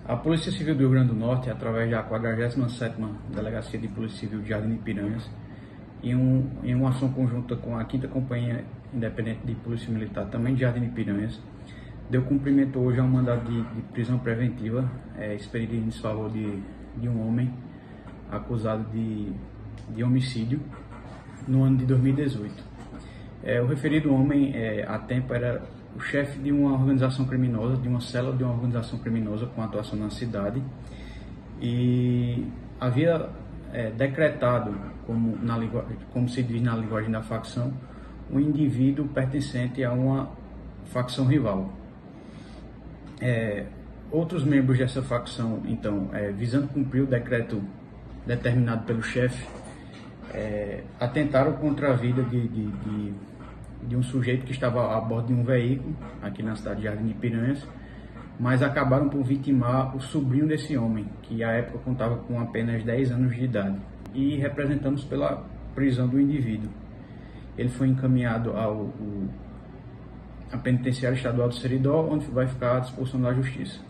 A Polícia Civil do Rio Grande do Norte, através da 47ª Delegacia de Polícia Civil de Jardim de Piranhas, em uma ação conjunta com a 5ª Companhia Independente de Polícia Militar, também de Jardim de Piranhas, deu cumprimento hoje a um mandado de prisão preventiva expedido em desfavor de um homem acusado de homicídio no ano de 2018. O referido homem, a tempo, era o chefe de uma organização criminosa, de uma célula de uma organização criminosa com atuação na cidade, havia decretado, como se diz na linguagem da facção, um indivíduo pertencente a uma facção rival. Outros membros dessa facção, então, visando cumprir o decreto determinado pelo chefe, atentaram contra a vida de um sujeito que estava a bordo de um veículo aqui na cidade de Jardim de Piranhas, mas acabaram por vitimar o sobrinho desse homem, que à época contava com apenas 10 anos de idade, e representamos pela prisão do indivíduo. Ele foi encaminhado à penitenciária estadual do Seridó, onde vai ficar à disposição da Justiça.